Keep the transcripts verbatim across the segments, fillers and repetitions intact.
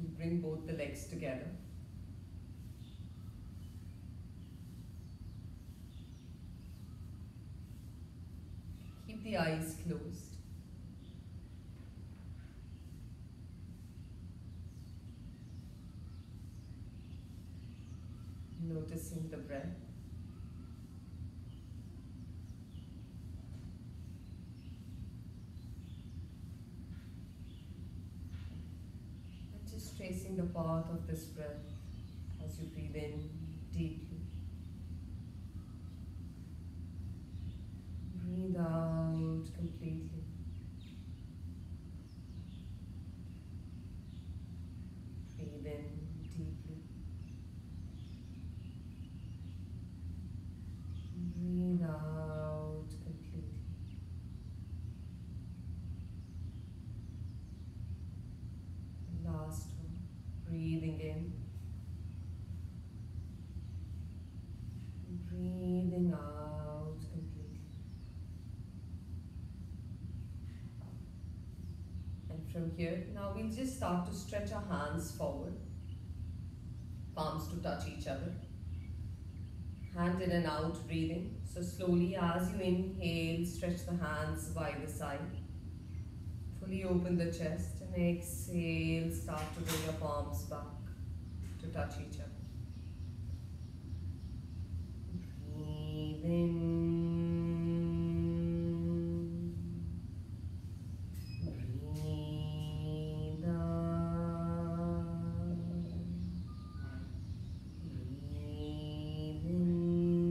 You bring both the legs together. Keep the eyes closed. Noticing the breath. And just tracing the path of this breath as you breathe in deeply. Breathe out completely. Breathe in deeply. Breathe out completely. Last one. Breathing in. Breathing out completely. And from here, now we'll just start to stretch our hands forward. Palms to touch each other. Hand in and out, breathing. So slowly as you inhale, stretch the hands by the side. Fully open the chest and exhale, start to bring your palms back to touch each other. Breathe in. Breathe out. Breathe in.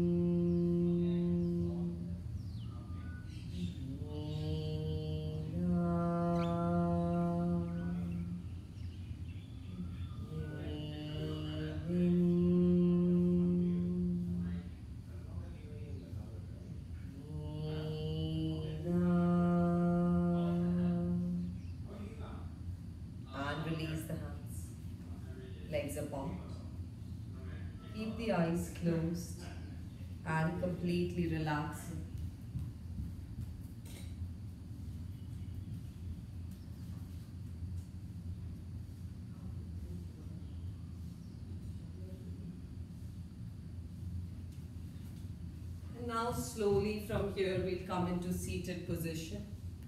Legs apart. Keep the eyes closed and completely relaxing. And now slowly from here we'll come into seated position.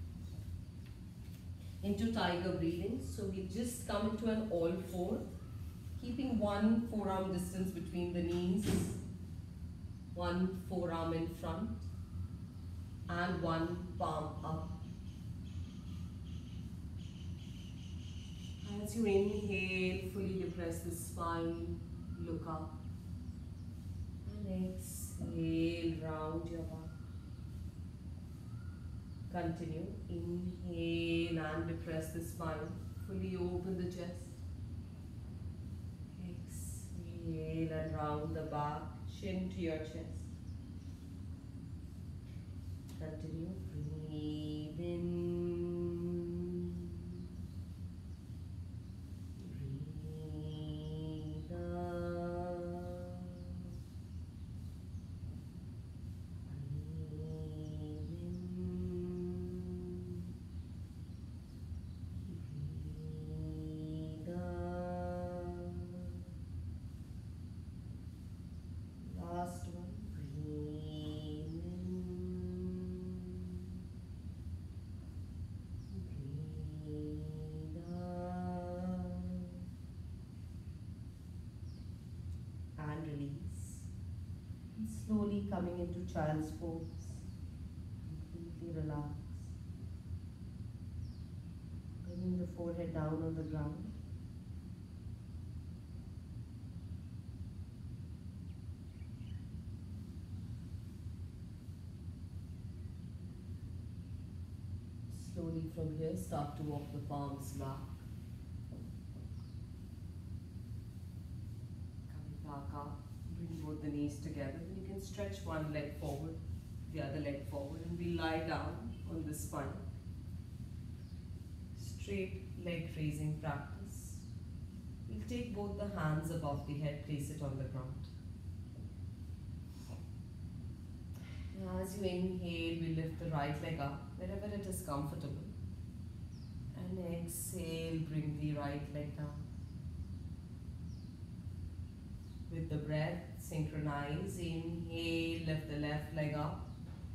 Into tiger breathing. So we'll just come into an all four. Keeping one forearm distance between the knees, one forearm in front, and one palm up. As you inhale, fully depress the spine, look up. And exhale, round your back. Continue. Inhale and depress the spine, fully open the chest. Exhale and round the back, chin to your chest. Continue. Breathe in. Breathe out. Breathe in. Breathe out. Last one. Breathe in. Breathe out. And release. And slowly coming into child's pose. Completely relax. Bringing the forehead down on the ground. Slowly from here, start to walk the palms back. Coming back up, bring both the knees together. You can stretch one leg forward, the other leg forward, and we lie down on the spine. Straight leg raising practice. We'll take both the hands above the head, place it on the ground. Now as you inhale, we lift the right leg up, wherever it is comfortable. And exhale, bring the right leg down. with the breath. Synchronize. Inhale, lift the left leg up.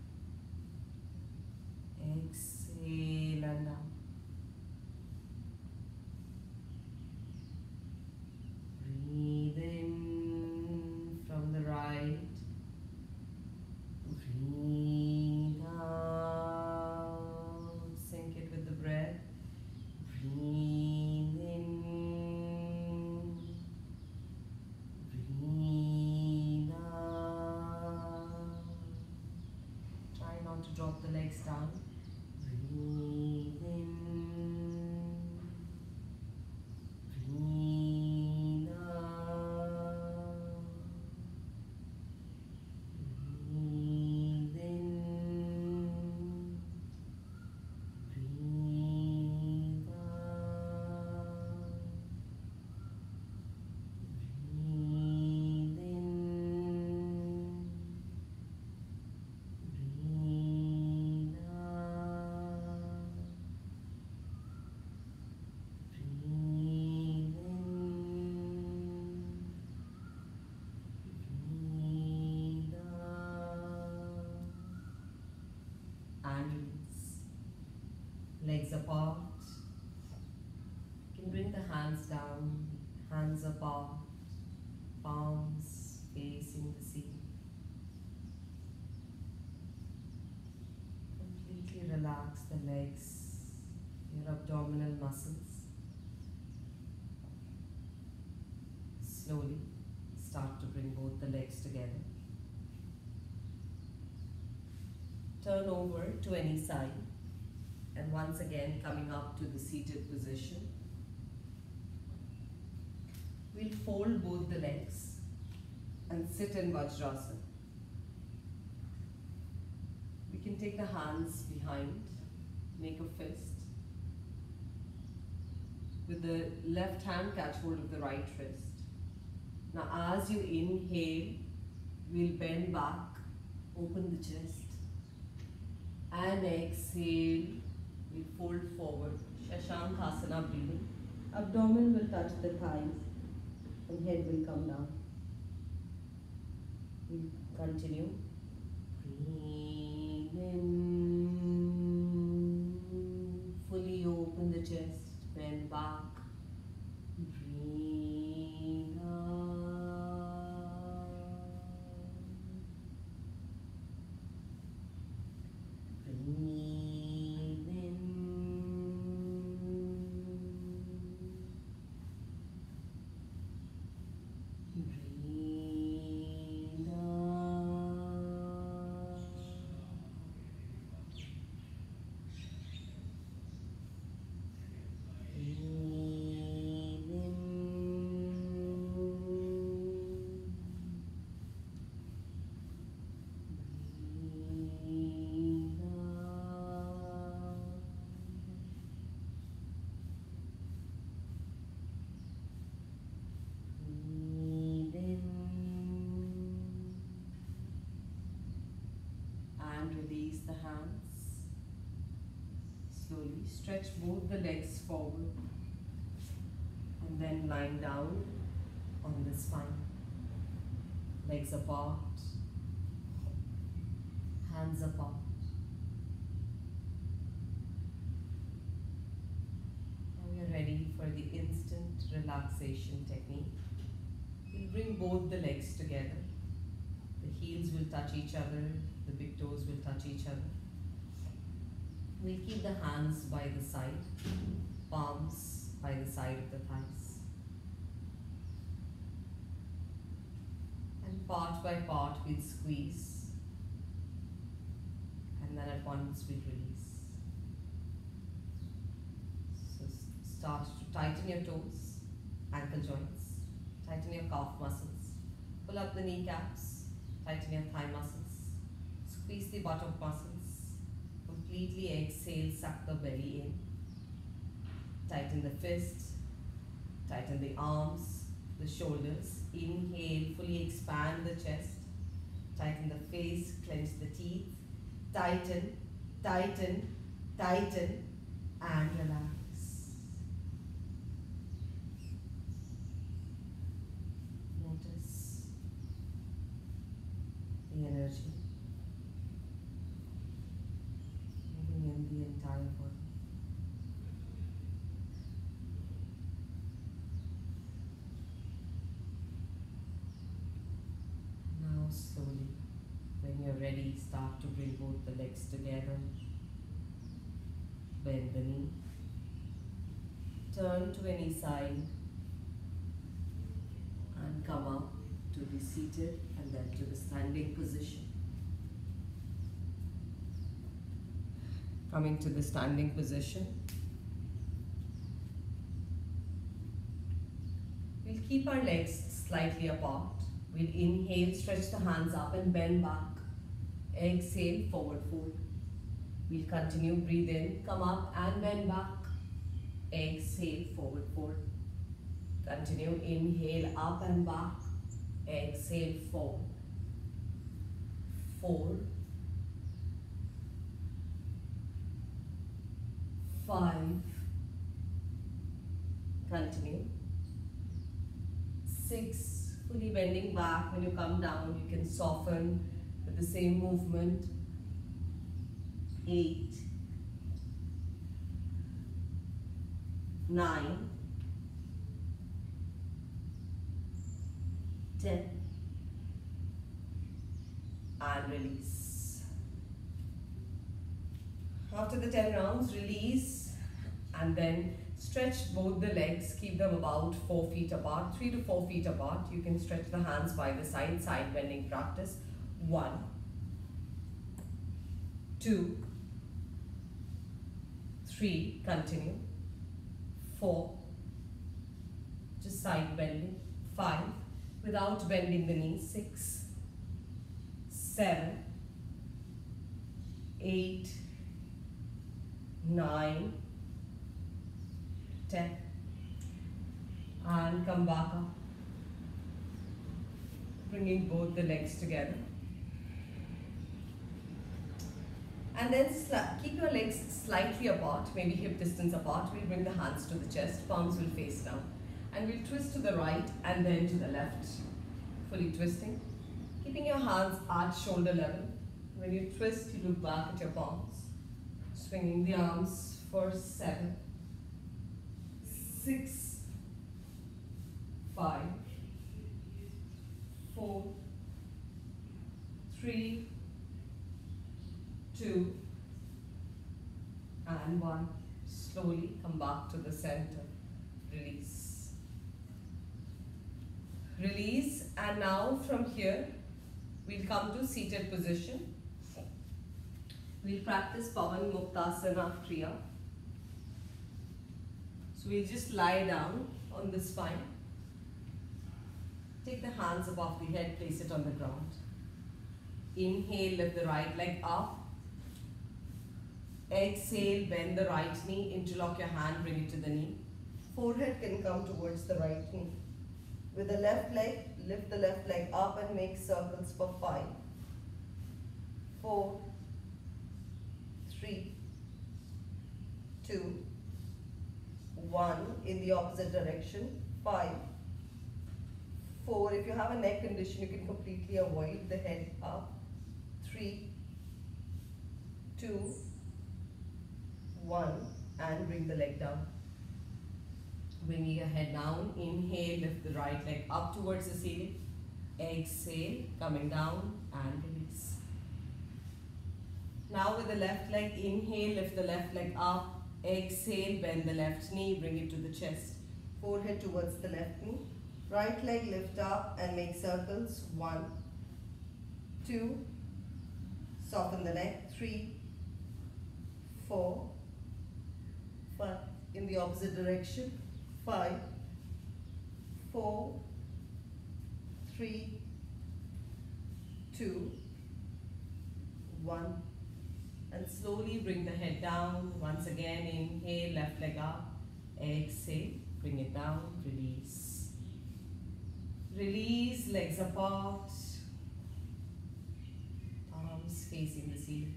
Exhale and down. Breathe in from the right. Breathe out. Sync it with the breath. Breathe in. Breathe out. Try not to drop the legs down. Breathe in. Breathe out. Breathe in. Breathe out. Breathe in. Breathe out. Breathe in. Breathe out. And release. Legs apart. You can bring the hands down, hands apart, palms facing the ceiling. Completely relax the legs, your abdominal muscles. Slowly start to bring both the legs together. Turn over to any side, and once again coming up to the seated position. We'll fold both the legs and sit in Vajrasana. We can take the hands behind, make a fist. With the left hand, catch hold of the right wrist. Now as you inhale, we'll bend back, open the chest. And exhale, we'll fold forward, Shashankhasana breathing. Abdomen will touch the thighs and head will come down. We'll continue. Breathe in, fully open the chest, bend back. Breathe out. Breathe in. Breathe out. Breathe in. Breathe out. Breathe in. And release the hands. Slowly stretch both the legs forward and then lying down on the spine. Legs apart, hands apart. Now we are ready for the instant relaxation technique. We'll bring both the legs together. The heels will touch each other, the big toes will touch each other. We'll keep the hands by the side, palms by the side of the thighs. And part by part we'll squeeze. And then at once we'll release. So start to tighten your toes, ankle joints, tighten your calf muscles, pull up the kneecaps, tighten your thigh muscles, squeeze the buttock muscles. Completely exhale, suck the belly in. Tighten the fist, tighten the arms, the shoulders. Inhale, fully expand the chest. Tighten the face, clench the teeth. Tighten, tighten, tighten, and relax. Notice energy moving in the entire body. Now slowly, when you're ready, start to bring both the legs together. Bend the knee. Turn to any side and come up to the seated and then to the standing position. Coming to the standing position, we'll keep our legs slightly apart. We'll inhale, stretch the hands up and bend back. Exhale, forward fold. We'll continue, breathe in, come up and bend back. Exhale, forward fold. Continue, inhale, up and back. Exhale, forward. Four. Five. Continue. Six. Fully bending back. When you come down, you can soften with the same movement. Eight. Nine. Ten. And release. After the ten rounds, release and then stretch both the legs. Keep them about four feet apart, three to four feet apart. You can stretch the hands by the side, side bending practice. One, two, three, continue. Four, just side bending. Five, without bending the knees. Six, seven, eight, nine, ten, and come back up, bringing both the legs together, and then keep your legs slightly apart, maybe hip distance apart. We'll bring the hands to the chest, palms will face down, and we'll twist to the right and then to the left, fully twisting, keeping your hands at shoulder level. When you twist, you look back at your palms, swinging the arms for seven, six, five, four, three, two, and one. Slowly come back to the center. Release. Release, and now from here, we'll come to seated position. We'll practice Pavan Muktasana Kriya. So we'll just lie down on the spine. Take the hands above the head, place it on the ground. Inhale, lift the right leg up. Exhale, bend the right knee, interlock your hand, bring it to the knee. Forehead can come towards the right knee. With the left leg, lift the left leg up and make circles for five, four, three, two, one, in the opposite direction, five, four. If you have a neck condition, you can completely avoid the head up, three, two, one, and bring the leg down. Bringing your head down, inhale, lift the right leg up towards the ceiling, exhale, coming down and release. Now with the left leg, inhale, lift the left leg up, exhale, bend the left knee, bring it to the chest. Forehead towards the left knee. Right leg lift up and make circles. One, two, soften the neck. Three, four, five. In the opposite direction. Five, four, three, two, one. And slowly bring the head down. Once again, inhale, left leg up. Exhale, bring it down, release. Release, legs apart. Arms facing the ceiling.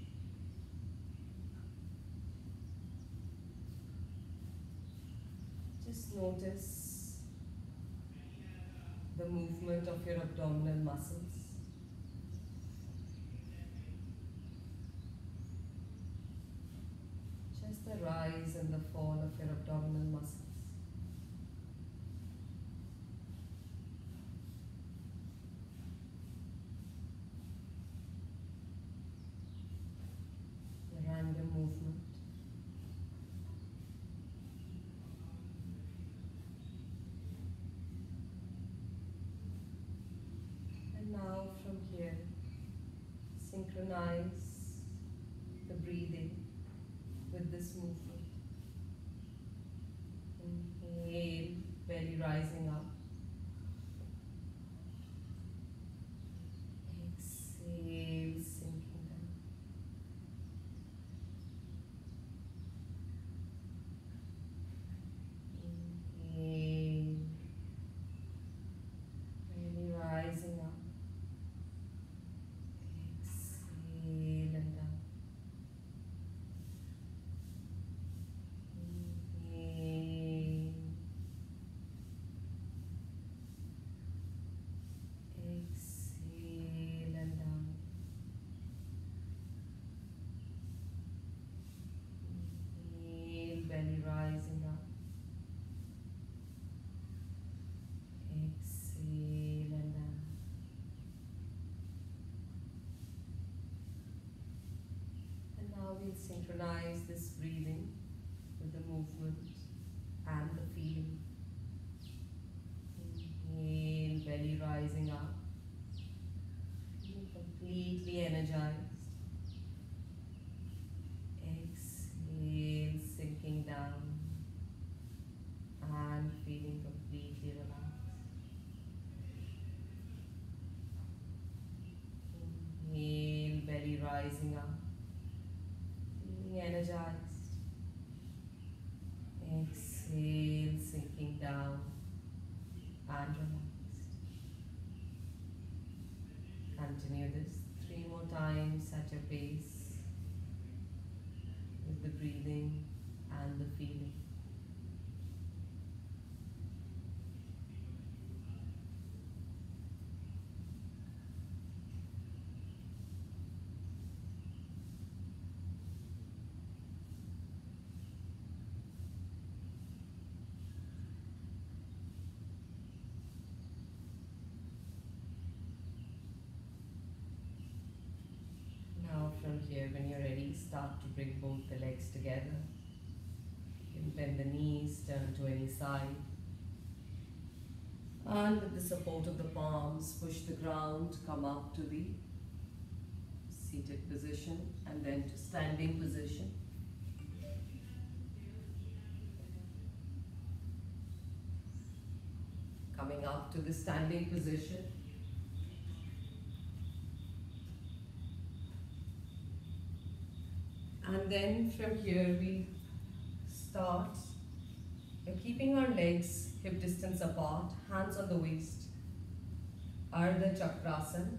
Just notice the movement of your abdominal muscles. rise and the fall of your abdominal muscles. The random movement. And now from here, synchronize the breathing with this movement. Inhale, belly rising up. Exhale, sinking down. Inhale, belly rising up. Exhale and down. Inhale. Exhale and down. Inhale, belly rising up. Exhale and down. And now we'll synchronize this breathing with the movement and the feeling. Inhale, belly rising up. Feeling completely energized. Exhale, sinking down. And feeling completely relaxed. Inhale, belly rising up. Feeling energized. Exhale, sinking down and relaxed. Continue this three more times at your pace with the breathing and the feeling. Now from here, when you're ready, start to bring both the legs together. You can bend the knees, turn to any side. And with the support of the palms, push the ground, come up to the seated position and then to standing position. Coming up to the standing position. And then from here we start by keeping our legs hip distance apart, hands on the waist. Ardha Chakrasana.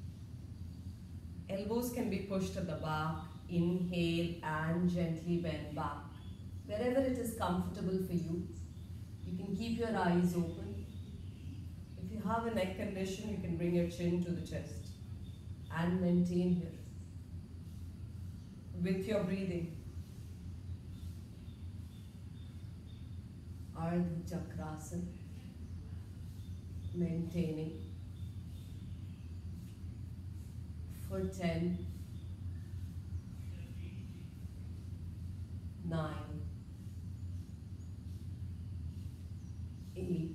Elbows can be pushed to the back. Inhale and gently bend back. Wherever it is comfortable for you. You can keep your eyes open. If you have a neck condition, you can bring your chin to the chest and maintain here with your breathing. Ardha Chakrasana, maintaining for ten, nine, eight,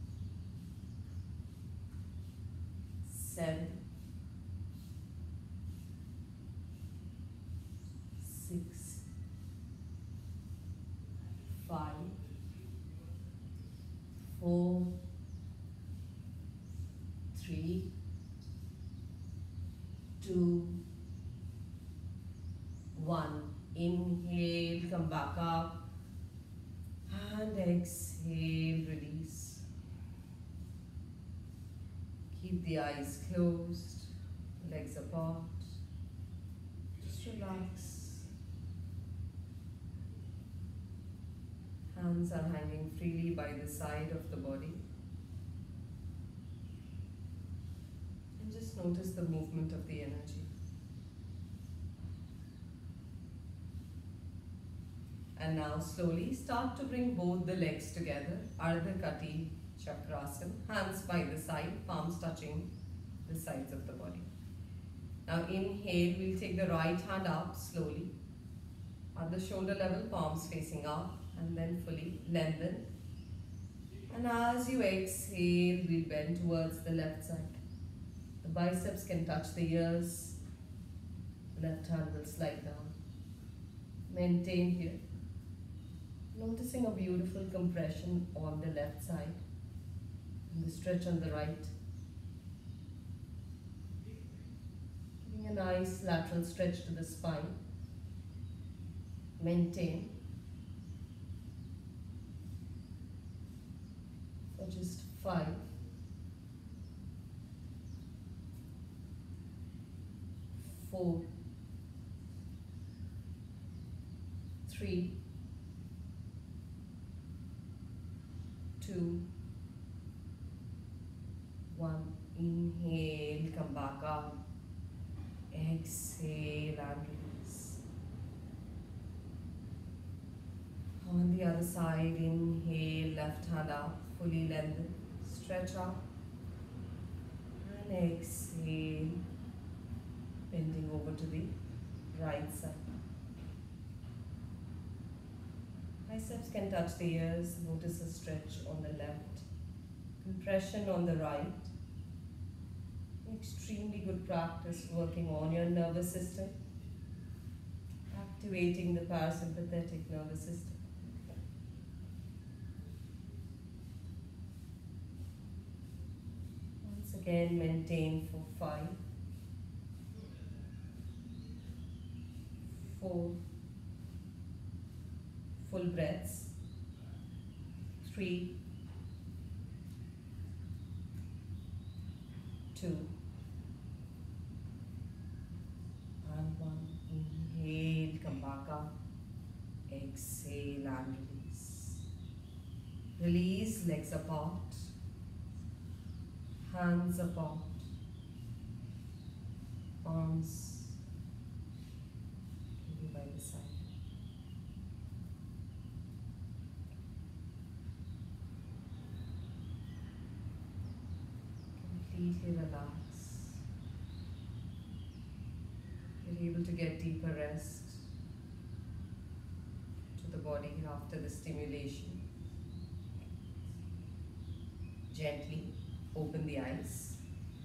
seven, six, five, four, three, two, one. Inhale, come back up, and exhale, release. Keep the eyes closed, legs apart. Just relax. Hands are hanging freely by the side of the body. And just notice the movement of the energy. And now slowly start to bring both the legs together. Ardha Kati Chakrasana. Hands by the side, palms touching the sides of the body. Now inhale, we'll take the right hand up slowly. At the shoulder level, palms facing up, and then fully lengthen. And as you exhale, we'll bend towards the left side. The biceps can touch the ears. Left hand will slide down. Maintain here. Noticing a beautiful compression on the left side and the stretch on the right. Giving a nice lateral stretch to the spine. Maintain for just five, four, three, two, one. Inhale, come back up. Exhale and release. On the other side, inhale, left hand up, fully lengthen, stretch up, and exhale, bending over to the right side. Biceps can touch the ears, notice a stretch on the left, compression on the right. Extremely good practice working on your nervous system, activating the parasympathetic nervous system. Once again, maintain for five, four, full breaths, three, two, and one. Inhale, come back up, exhale and release. Release, legs apart, hands apart, arms maybe by the side. Completely relax. You're able to get deeper rest to the body after the stimulation. Gently open the eyes.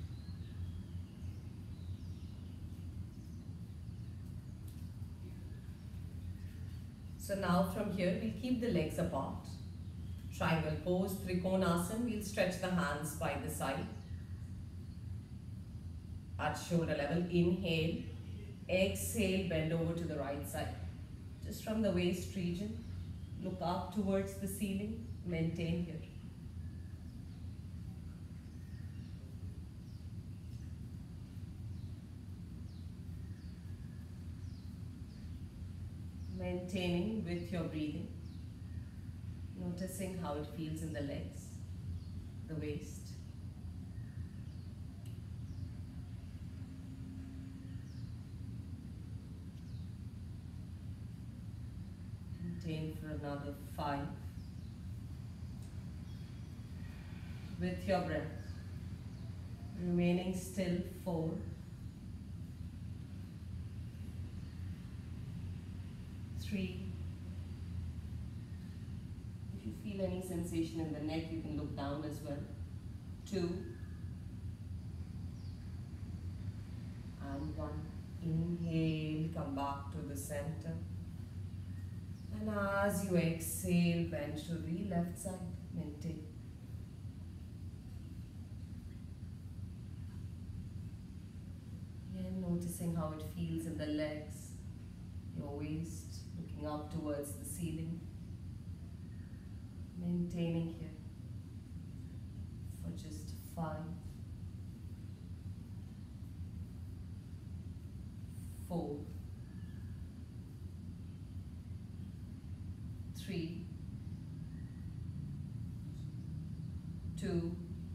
So now from here, we'll keep the legs apart. Triangle pose, Trikonasana. We'll stretch the hands by the side. At shoulder level, inhale. Exhale, bend over to the right side. Just from the waist region, look up towards the ceiling. Maintain here. Maintaining with your breathing. Noticing how it feels in the legs, the waist. Maintain for another five. With your breath. Remaining still, four. Three. If you feel any sensation in the neck, you can look down as well. Two. And one. Inhale, come back to the center. And as you exhale, bend to the left side. Maintain. Again, noticing how it feels in the legs, your waist, looking up towards the ceiling. Maintaining here for just five, four, three, two,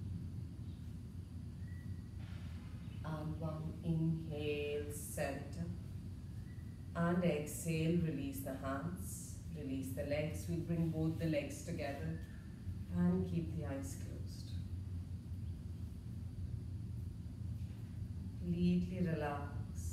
and one. Inhale, center, and exhale, release the hands, Release the legs. We'll bring both the legs together and keep the eyes closed. Completely relax.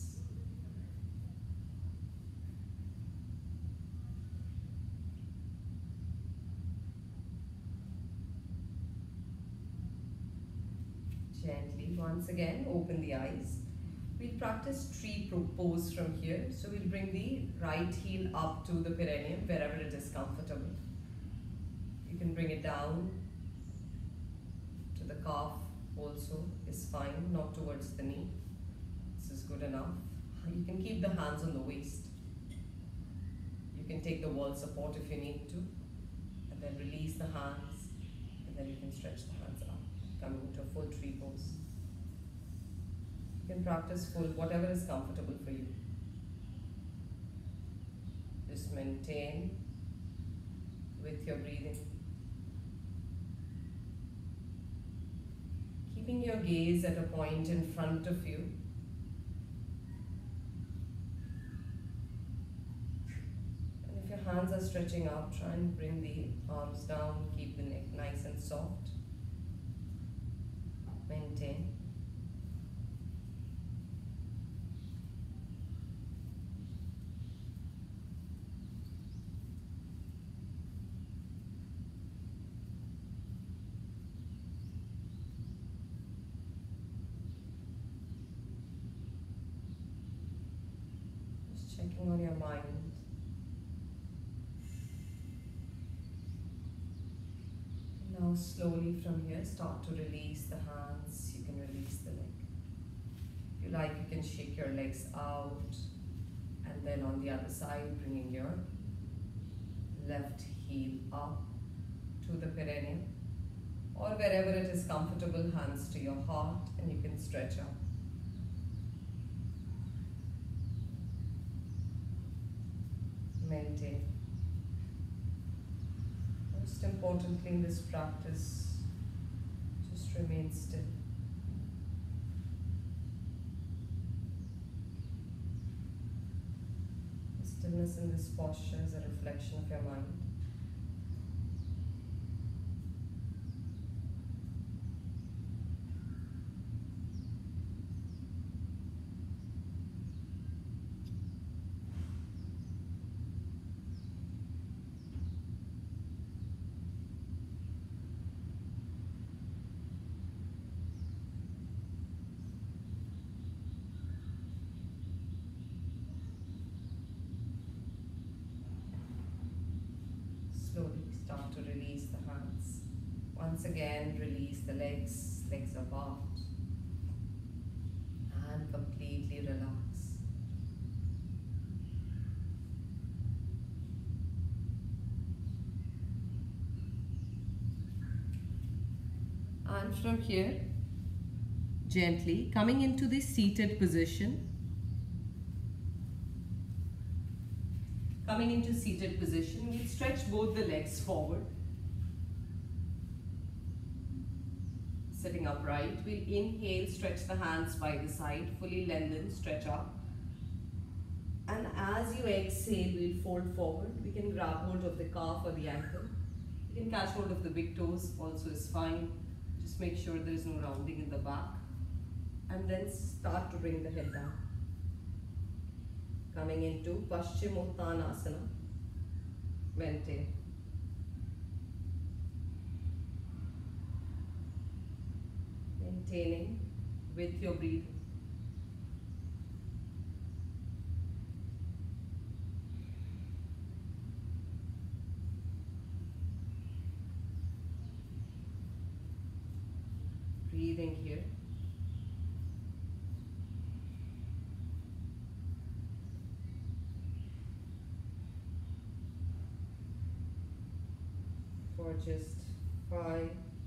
Gently, once again, open the eyes. We'll practice tree pose from here. So we'll bring the right heel up to the perineum, wherever it is comfortable. You can bring it down to the calf also is fine, not towards the knee. This is good enough. You can keep the hands on the waist. You can take the wall support if you need to. And then release the hands. And then you can stretch the hands up, coming to a full tree pose. You can practice full, whatever is comfortable for you. Just maintain with your breathing. Keeping your gaze at a point in front of you. And if your hands are stretching out, try and bring the arms down, keep the neck nice and soft. Maintain. Checking on your mind. And now slowly from here, start to release the hands. You can release the leg. If you like, you can shake your legs out. And then on the other side, bringing your left heel up to the perineum. Or wherever it is comfortable, hands to your heart, and you can stretch up. Maintain. Most importantly in this practice, just remain still. The stillness in this posture is a reflection of your mind. Slowly start to release the hands. Once again, release the legs, legs apart. And completely relax. And from here, gently coming into the seated position. Coming into seated position, we'll stretch both the legs forward. Sitting upright, we'll inhale, stretch the hands by the side, fully lengthen, stretch up. And as you exhale, we'll fold forward. We can grab hold of the calf or the ankle. You can catch hold of the big toes, also is fine. Just make sure there is no rounding in the back. And then start to bring the head down. Coming into Paschimottanasana. Maintain. Maintaining with your breathing. Breathing here. For just five,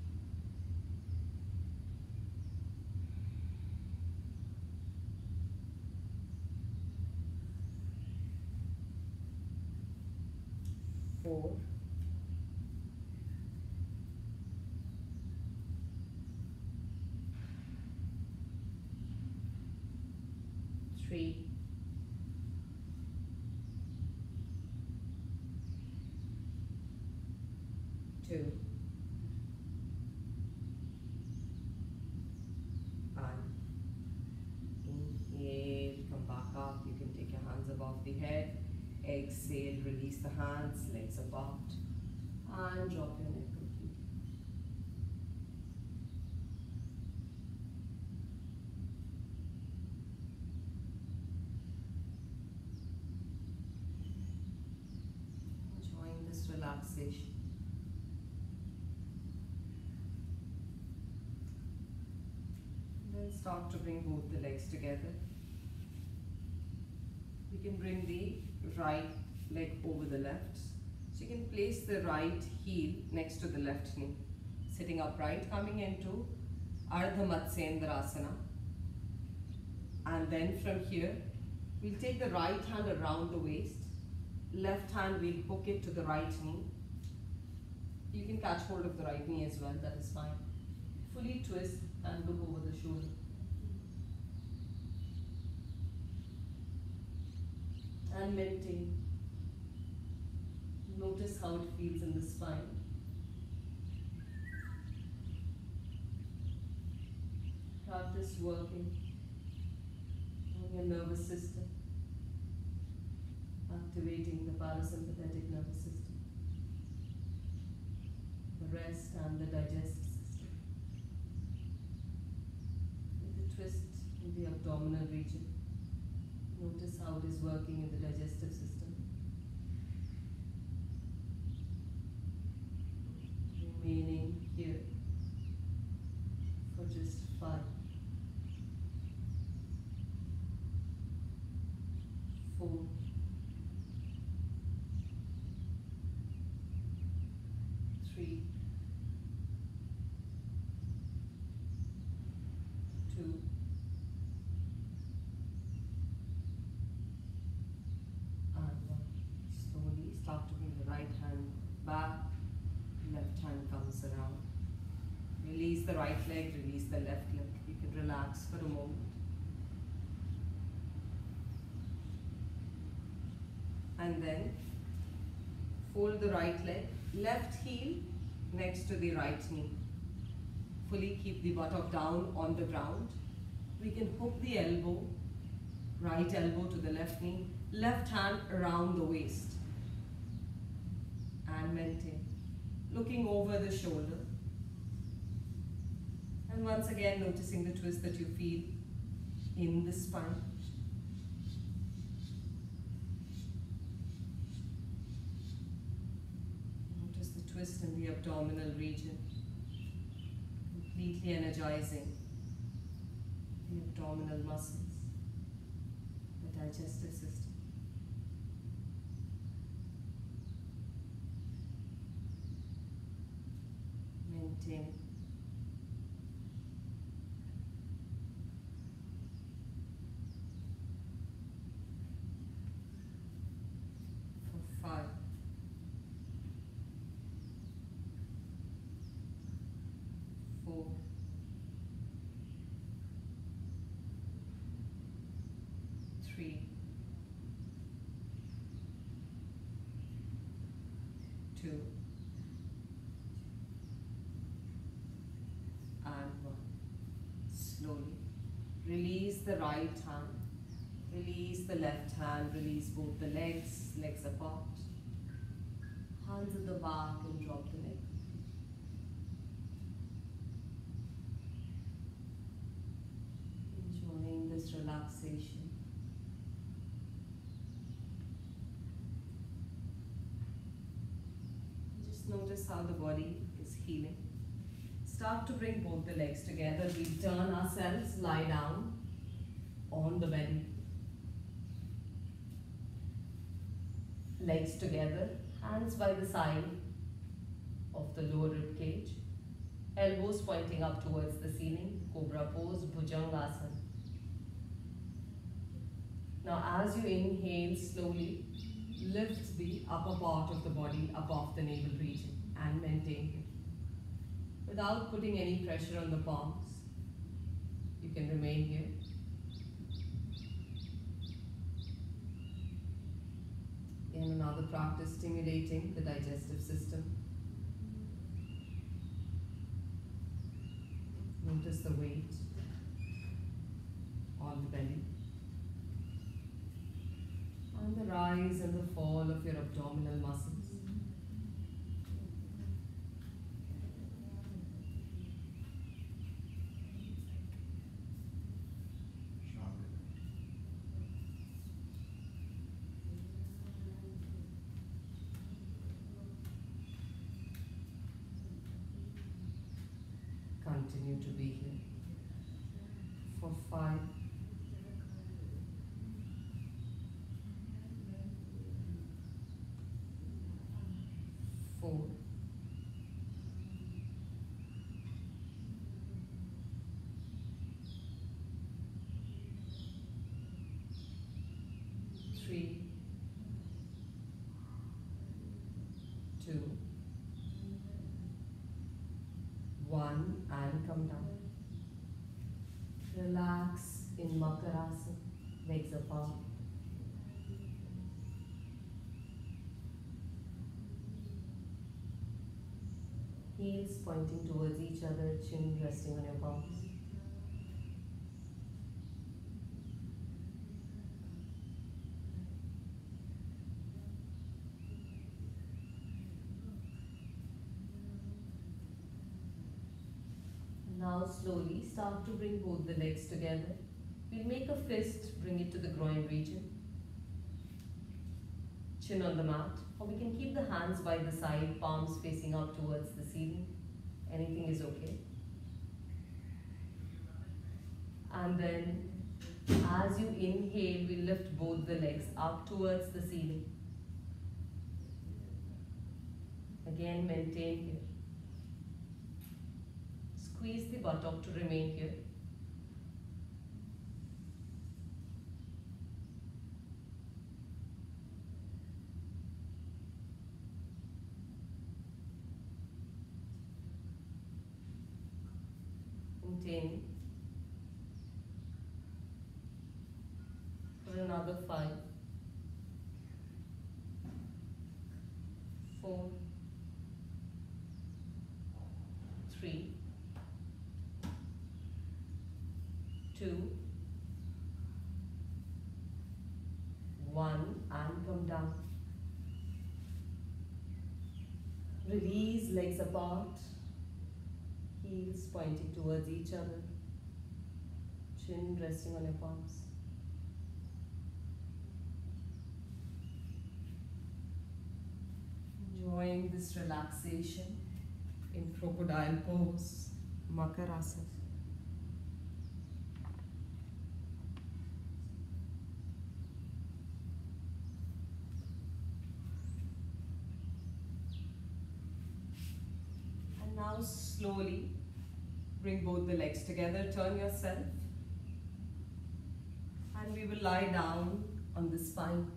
four, three, two, and inhale, come back up. You can take your hands above the head. Exhale, release the hands, legs apart, and drop your neck completely. Enjoying this relaxation. Then start to bring both the legs together. You can bring the right leg over the left. So you can place the right heel next to the left knee. Sitting upright, coming into Ardha Matsyendrasana. And then from here, we'll take the right hand around the waist. Left hand, we'll hook it to the right knee. You can catch hold of the right knee as well, that is fine. Fully twist and look over the shoulder. And maintain. Notice how it feels in the spine. Practice working on your nervous system, activating the parasympathetic nervous system, the rest and the digestive system. With a twist in the abdominal region. Notice how it is working in the digestive system. Remaining here for just five, four, three, two, start to bring the right hand back, left hand comes around. Release the right leg, release the left leg. You can relax for a moment. And then fold the right leg, left heel next to the right knee. Fully keep the buttock down on the ground. We can hook the elbow, right elbow to the left knee, left hand around the waist. And maintain, looking over the shoulder. And once again, noticing the twist that you feel in the spine. Notice the twist in the abdominal region, completely energizing the abdominal muscles, the digestive system. Maintain. For five, four, three, two, release the right hand, release the left hand, release both the legs, legs apart, hands at the back and drop the neck. Enjoying this relaxation. Just notice how the body is healing. Start to bring both the legs together. We turn ourselves, lie down on the belly. Legs together, hands by the side of the lower rib cage. Elbows pointing up towards the ceiling. Cobra pose, Bhujangasana. Now as you inhale slowly, lift the upper part of the body above the navel region and maintain it. Without putting any pressure on the palms, you can remain here. In another practice, stimulating the digestive system. Notice the weight on the belly and the rise and the fall of your abdominal muscles. Continue to be here for five, four, three, two, one, and come down. Relax in Makarasana, legs apart. Heels pointing towards each other, chin resting on your palms. Now slowly start to bring both the legs together. We'll make a fist, bring it to the groin region. Chin on the mat. Or we can keep the hands by the side, palms facing up towards the ceiling. Anything is okay. And then as you inhale, we lift both the legs up towards the ceiling. Again, maintain here. Squeeze the buttock to remain here. Maintain for another five, four, three, two, one, and come down. Release, legs apart, heels pointing towards each other, chin resting on your palms. Enjoying this relaxation in crocodile pose, Makarasana. Now slowly bring both the legs together, turn yourself, and we will lie down on the spine.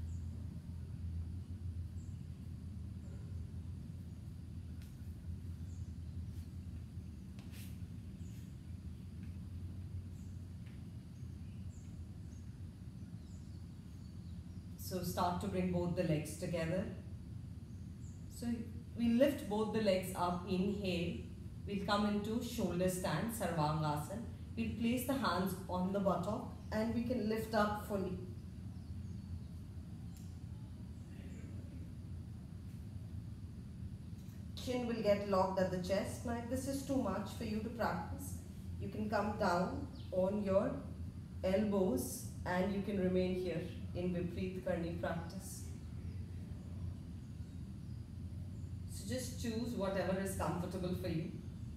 So start to bring both the legs together. So we lift both the legs up, inhale. We'll come into shoulder stand, Sarvangasana. We'll place the hands on the buttock and we can lift up fully. Chin will get locked at the chest. Now if this is too much for you to practice, you can come down on your elbows and you can remain here in Vipreet Karni practice. So just choose whatever is comfortable for you.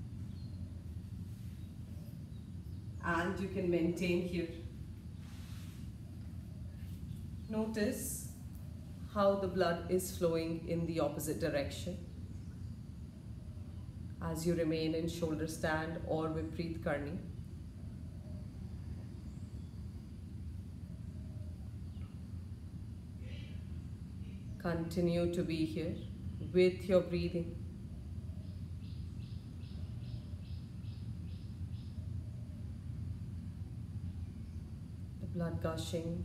And you can maintain here. Notice how the blood is flowing in the opposite direction as you remain in shoulder stand or Vipreet Karni. Continue to be here with your breathing. The blood gushing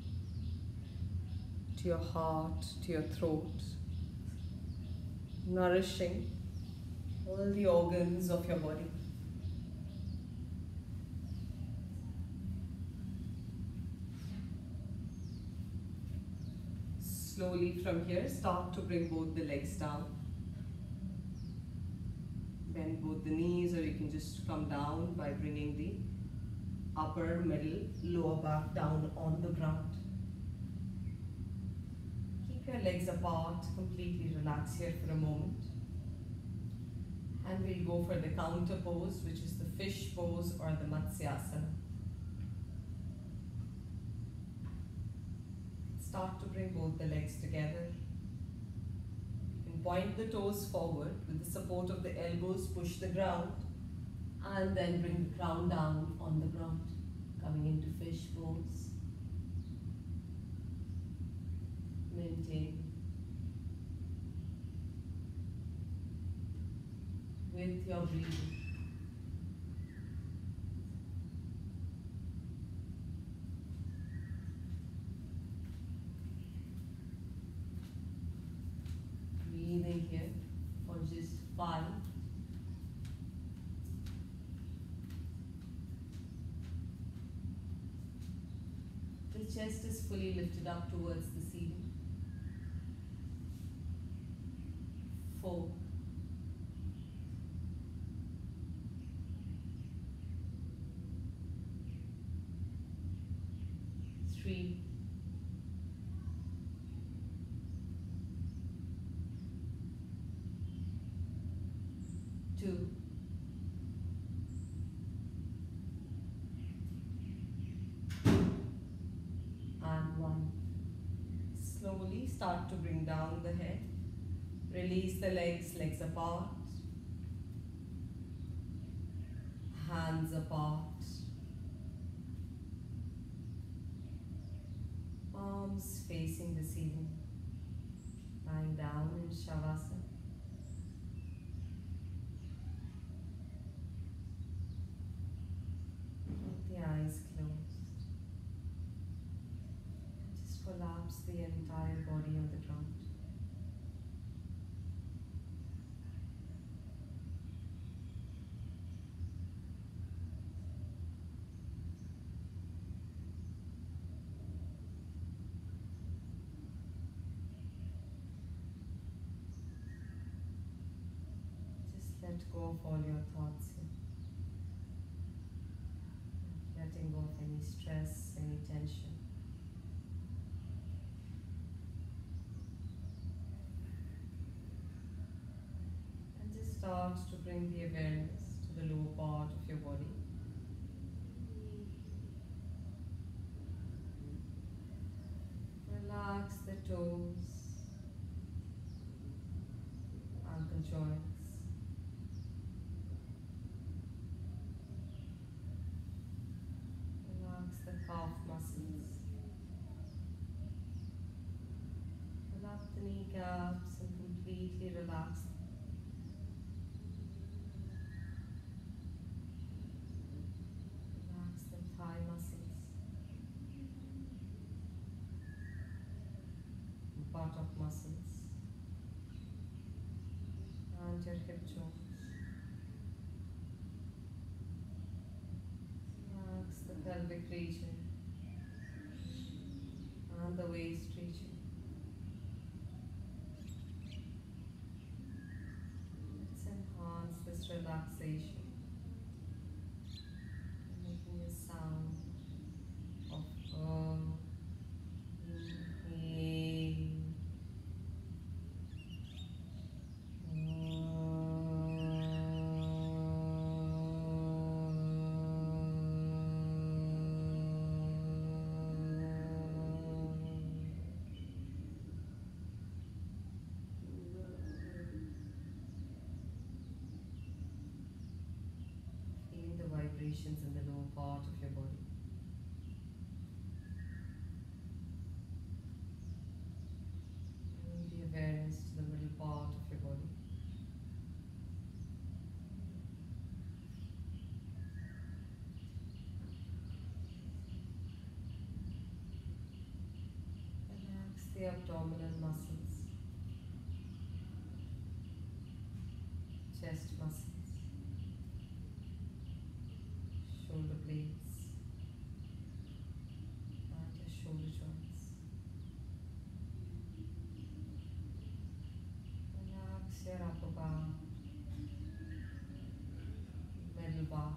to your heart, to your throat, nourishing all the organs of your body. Slowly from here, start to bring both the legs down. Bend both the knees, or you can just come down by bringing the upper, middle, lower back down on the ground. Keep your legs apart, completely relax here for a moment. And we'll go for the counter pose, which is the fish pose or the Matsyasana. Start to bring both the legs together. You can point the toes forward with the support of the elbows, push the ground, and then bring the crown down on the ground, coming into fish pose. Maintain. With your breathing. Breathing here for just five. The chest is fully lifted up towards the ceiling. Four. Three. Two. And one. Slowly start to bring down the head. Release the legs, legs apart. Hands apart. Palms facing the ceiling. Lying down in Shavasana. With the eyes closed. Just collapse the entire body on the ground. Let go of all your thoughts here. Letting go of any stress, any tension. And just start to bring the awareness to the lower part of your body. Relax the toes, ankle joints. The calf muscles. Relax the kneecaps and completely relax them. Relax the thigh muscles. Buttock muscles. And your hip joints. The pelvic region and the waist region. Let's enhance this relaxation, making a sound of um, inhale. Vibrations in the lower part of your body. Bring the awareness to the middle part of your body. Relax the abdominal muscles, chest muscles, shoulder blades, and your shoulder joints. bar, middle bar,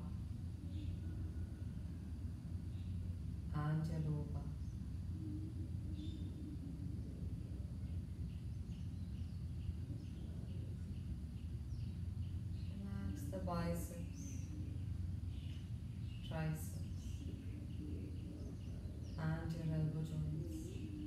and your lower bar. Relax the biceps, triceps, and your elbow joints.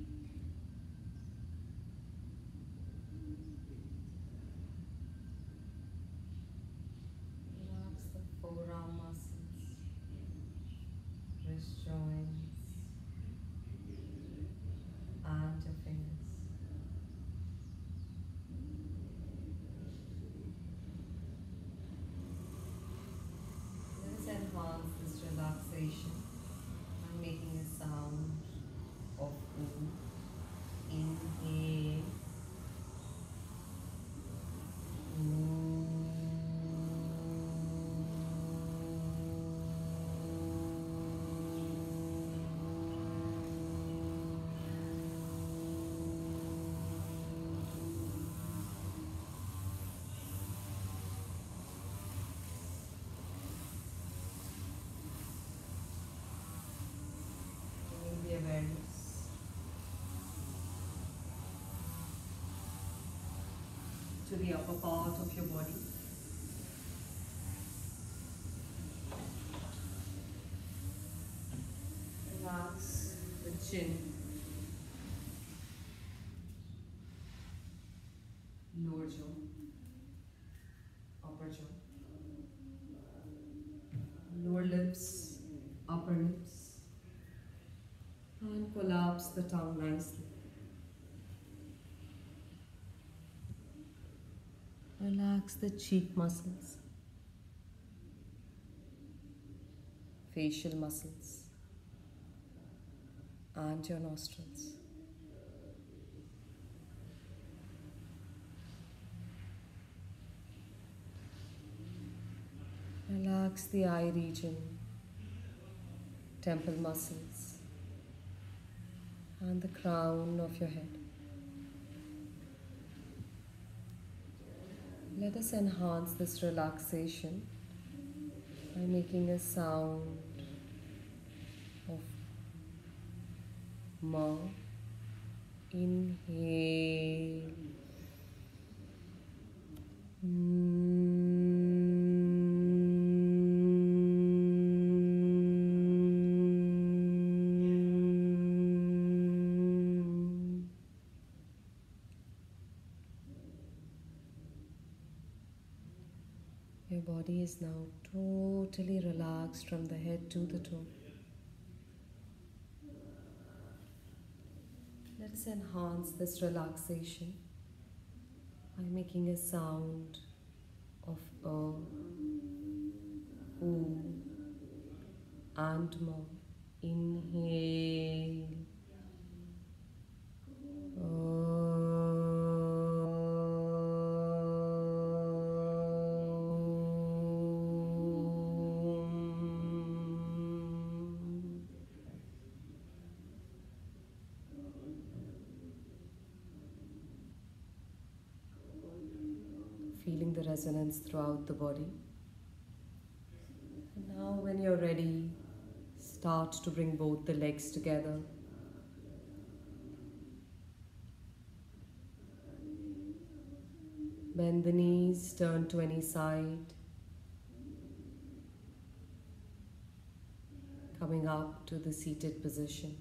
Relax the forearm muscles, wrist joints, and your fingers. Let's enhance this relaxation by making a sound of ooh. Inhale. Ooh. Bringing the awareness to the upper part of your body. Relax the chin, lower jaw, upper jaw, lower lips, upper lips, and collapse the tongue nicely. Relax the cheek muscles, facial muscles, and your nostrils. Relax the eye region, temple muscles, and the crown of your head. Let us enhance this relaxation by making a sound of ma. Inhale. Your body is now totally relaxed from the head to the toe. Let us enhance this relaxation by making a sound of a, oo, and more. Inhale. Feeling the resonance throughout the body. And now when you're ready, start to bring both the legs together. Bend the knees, turn to any side. Coming up to the seated position.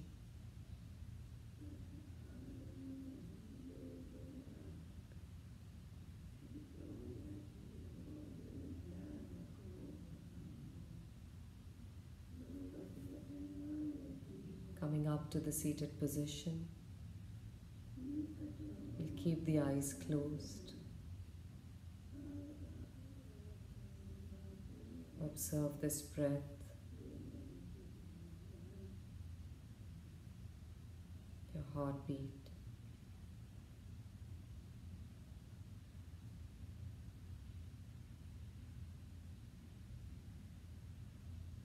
Coming up to the seated position, we'll keep the eyes closed. Observe this breath, your heartbeat.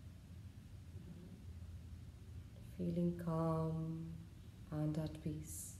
Feeling calm and at peace.